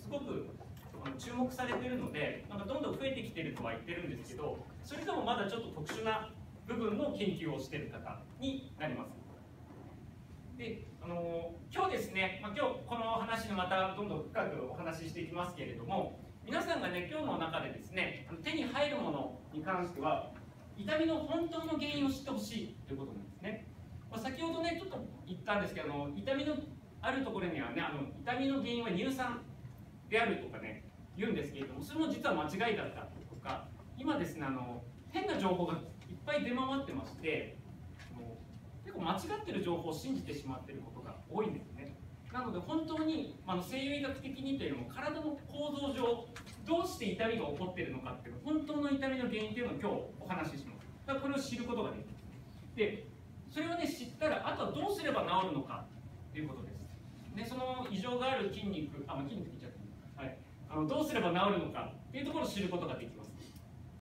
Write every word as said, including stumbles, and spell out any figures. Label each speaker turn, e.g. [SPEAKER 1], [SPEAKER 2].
[SPEAKER 1] すごく注目されているので、なんかどんどん増えてきているとは言ってるんですけど、それでもまだちょっと特殊な部分の研究をしている方になります。で、あのー、今日ですね、まあ、今日この話でまたどんどん深くお話ししていきますけれども、皆さんがね、今日の中でですね、手に入るものに関しては、痛みの本当の原因を知ってほしいということなんですね。まあ、先ほどね、ちょっと言ったんですけど、あの痛みのあるところにはね、あの痛みの原因は乳酸であるとかね、言うんですけれども、それも実は間違いだったとか、今ですね、あの変な情報がいっぱい出回ってまして、結構間違ってる情報を信じてしまっていることが多いんですね。なので本当に、まあ、西洋医学的にというのも体の構造上どうして痛みが起こっているのかっていう本当の痛みの原因というのを今日お話しします。だからこれを知ることができます。で、それをね知ったらあとはどうすれば治るのかということです。で、その異常がある筋肉、あ、まあ、筋肉って言っちゃった、はい、あのどうすれば治るのかっていうところを知ることができます。